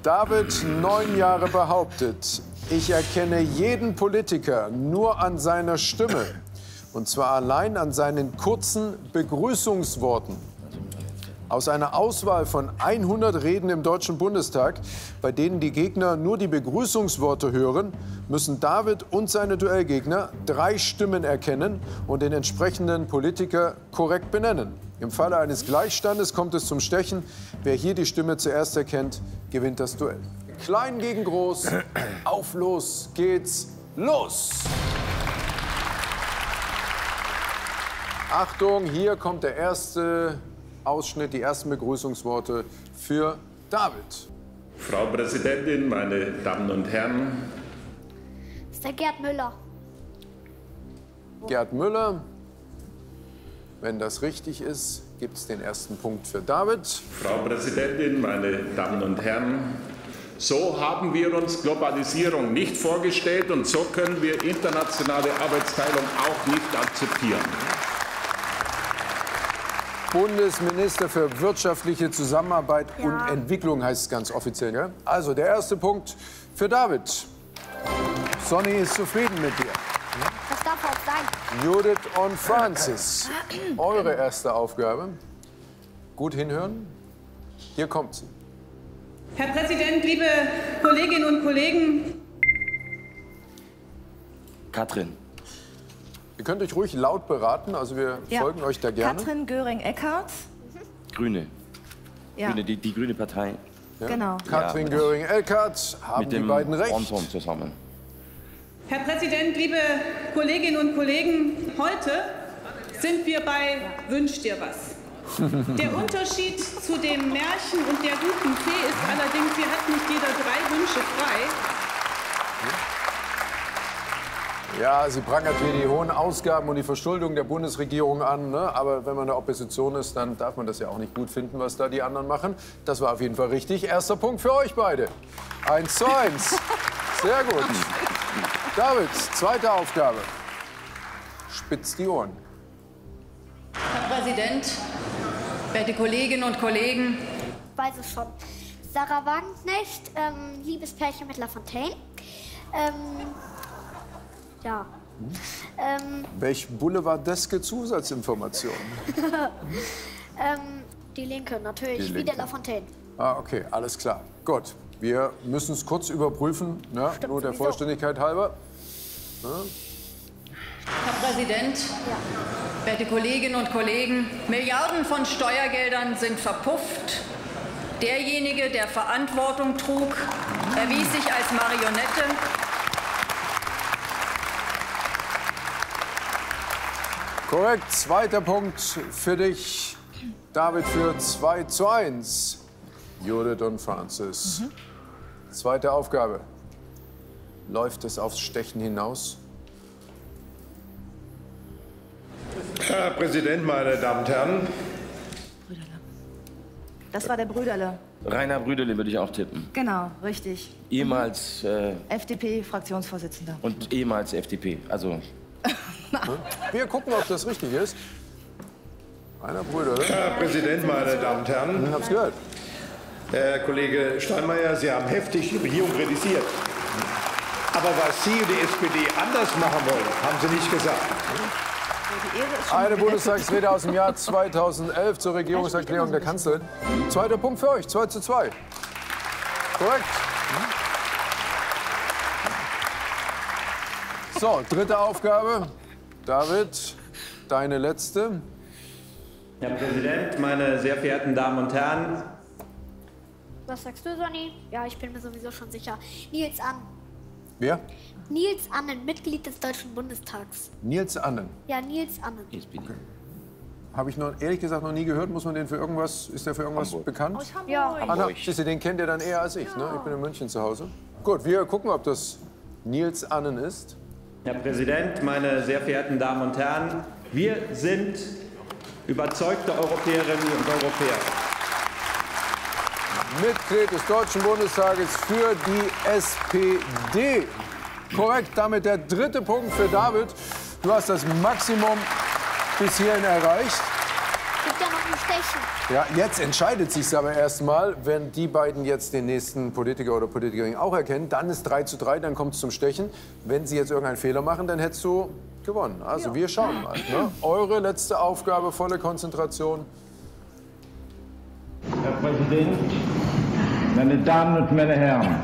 David, 9 Jahre, behauptet, ich erkenne jeden Politiker nur an seiner Stimme. Und zwar allein an seinen kurzen Begrüßungsworten. Aus einer Auswahl von 100 Reden im Deutschen Bundestag, bei denen die Gegner nur die Begrüßungsworte hören, müssen David und seine Duellgegner 3 Stimmen erkennen und den entsprechenden Politiker korrekt benennen. Im Falle eines Gleichstandes kommt es zum Stechen. Wer hier die Stimme zuerst erkennt, gewinnt das Duell. Klein gegen groß, auf los geht's, los! Achtung, hier kommt der erste Ausschnitt, die ersten Begrüßungsworte für David. Frau Präsidentin, meine Damen und Herren. Das ist der Gerd Müller. Gerd Müller. Wenn das richtig ist, gibt es den ersten Punkt für David. Frau Präsidentin, meine Damen und Herren. So haben wir uns Globalisierung nicht vorgestellt und so können wir internationale Arbeitsteilung auch nicht akzeptieren. Bundesminister für wirtschaftliche Zusammenarbeit und Entwicklung heißt es ganz offiziell. Gell? Also der erste Punkt für David. Sonny ist zufrieden mit dir. Das darf auch sein. Judith und Francis, eure erste Aufgabe. Gut hinhören. Hier kommt sie. Herr Präsident, liebe Kolleginnen und Kollegen. Katrin. Ihr könnt euch ruhig laut beraten, also wir folgen euch da gerne. Katrin Göring-Eckardt. Grüne. Ja. Grüne, die Grüne Partei. Ja. Genau. Katrin Göring-Eckardt, haben Mit die dem beiden recht. Ronson zusammen. Herr Präsident, liebe Kolleginnen und Kollegen, heute sind wir bei Wünsch dir was. Der Unterschied zu dem Märchen und der guten Fee ist allerdings, hier hat nicht jeder 3 Wünsche frei. Ja, sie prangert hier die hohen Ausgaben und die Verschuldung der Bundesregierung an. Ne? Aber wenn man in der Opposition ist, dann darf man das ja auch nicht gut finden, was da die anderen machen. Das war auf jeden Fall richtig. Erster Punkt für euch beide. 1:1. Sehr gut. David, zweite Aufgabe. Spitz die Ohren. Herr Präsident, werte Kolleginnen und Kollegen. Ich weiß es schon. Sarah Wagenknecht, Liebespärchen mit Lafontaine. Ja. Welch boulevardeske Zusatzinformation? Die Linke, natürlich. Die Wie der Linke. Lafontaine. Ah, okay, alles klar. Gut, wir müssen es kurz überprüfen, ne? Nur der sowieso. Vollständigkeit halber. Ne? Herr Präsident, werte Kolleginnen und Kollegen, Milliarden von Steuergeldern sind verpufft. Derjenige, der Verantwortung trug, erwies sich als Marionette. Korrekt, zweiter Punkt für dich. David für 2:1. Judith und Francis. Zweite Aufgabe. Läuft es aufs Stechen hinaus? Herr Präsident, meine Damen und Herren. Das war der Brüderle. Rainer Brüderle würde ich auch tippen. Genau, richtig. Ehemals FDP-Fraktionsvorsitzender. und ehemals FDP. Also Wir gucken, ob das richtig ist. Einer Brüder, Herr Präsident, meine Damen und Herren. ich hab's gehört. Herr Kollege Steinmeier, Sie haben heftig die Regierung kritisiert. Aber was Sie und die SPD anders machen wollen, haben Sie nicht gesagt. Die Ehre ist schon Eine gerettet. Bundestagsrede aus dem Jahr 2011 zur Regierungserklärung der Kanzlerin. Zweiter Punkt für euch, 2:2. Korrekt. So, dritte Aufgabe. David, deine letzte. Herr Präsident, meine sehr verehrten Damen und Herren. Was sagst du, Sonny? Ja, ich bin mir sowieso schon sicher. Nils Annen. Wer? Nils Annen, Mitglied des Deutschen Bundestags. Nils Annen. Ja, Nils Annen. Habe ich noch, ehrlich gesagt noch nie gehört. Muss man den für irgendwas, ist der für irgendwas bekannt? Aus Hamburg. Ja. Ah, na, siehst du, den kennt ihr dann eher als ich. Ne? Ich bin in München zu Hause. Gut, wir gucken, ob das Nils Annen ist. Herr Präsident, meine sehr verehrten Damen und Herren, wir sind überzeugte Europäerinnen und Europäer. Mitglied des Deutschen Bundestages für die SPD. Korrekt, damit der dritte Punkt für David. Du hast das Maximum bis hierhin erreicht. Gibt ja noch einen Stechen. Ja, jetzt entscheidet sich's aber erstmal, wenn die beiden jetzt den nächsten Politiker oder Politikerin auch erkennen, dann ist 3:3, dann kommt es zum Stechen. Wenn sie jetzt irgendeinen Fehler machen, dann hättest du gewonnen. Also wir schauen mal. Ne? Eure letzte Aufgabe, volle Konzentration. Herr Präsident, meine Damen und meine Herren.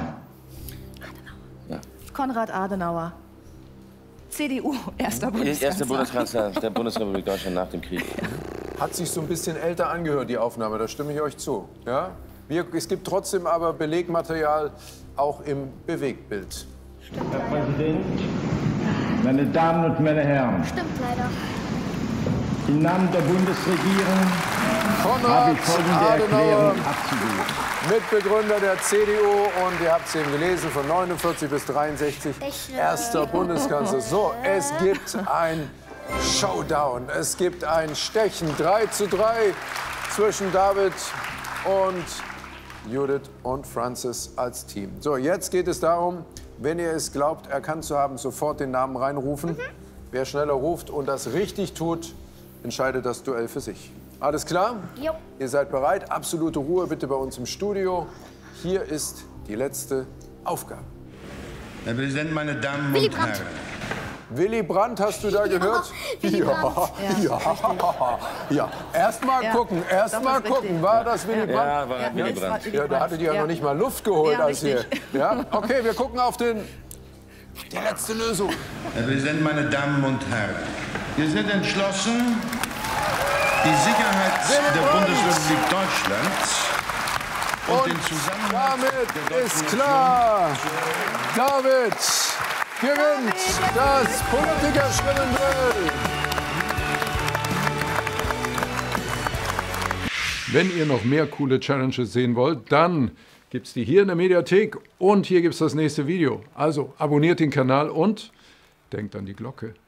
Konrad Adenauer. CDU, erster Bundeskanzler. Erster Bundeskanzler der Bundesrepublik Deutschland nach dem Krieg. Hat sich so ein bisschen älter angehört, die Aufnahme, da stimme ich euch zu. Ja? Es gibt trotzdem aber Belegmaterial auch im Bewegtbild. Herr Präsident, meine Damen und meine Herren. Stimmt leider. Im Namen der Bundesregierung habe ich folgende Erklärung abzugeben. Mitbegründer der CDU und ihr habt es eben gelesen, von 49 bis 63, erster Bundeskanzler. So, es gibt ein Showdown, es gibt ein Stechen, 3:3 zwischen David und Judith und Francis als Team. So, jetzt geht es darum, wenn ihr es glaubt, erkannt zu haben, sofort den Namen reinrufen. Wer schneller ruft und das richtig tut, entscheidet das Duell für sich. Alles klar? Jo. Ihr seid bereit? Absolute Ruhe bitte bei uns im Studio. Hier ist die letzte Aufgabe. Herr Präsident, meine Damen Willy und Brandt. Herren. Willy Brandt, hast du da gehört? Willy Brandt. Ja. Erst mal gucken, War das Willy Brandt? Ja, war Willy Brandt. Ja, da hattet ihr ja noch nicht mal Luft geholt als hier. Ja? Okay, wir gucken auf die letzte Lösung. Herr Präsident, meine Damen und Herren. Wir sind entschlossen, die Sicherheit der Bundesrepublik Deutschland und den Zusammenhalt damit ist klar, David gewinnt das Politikerschwimmen-Duell. Wenn ihr noch mehr coole Challenges sehen wollt, dann gibt es die hier in der Mediathek und hier gibt es das nächste Video. Also abonniert den Kanal und denkt an die Glocke.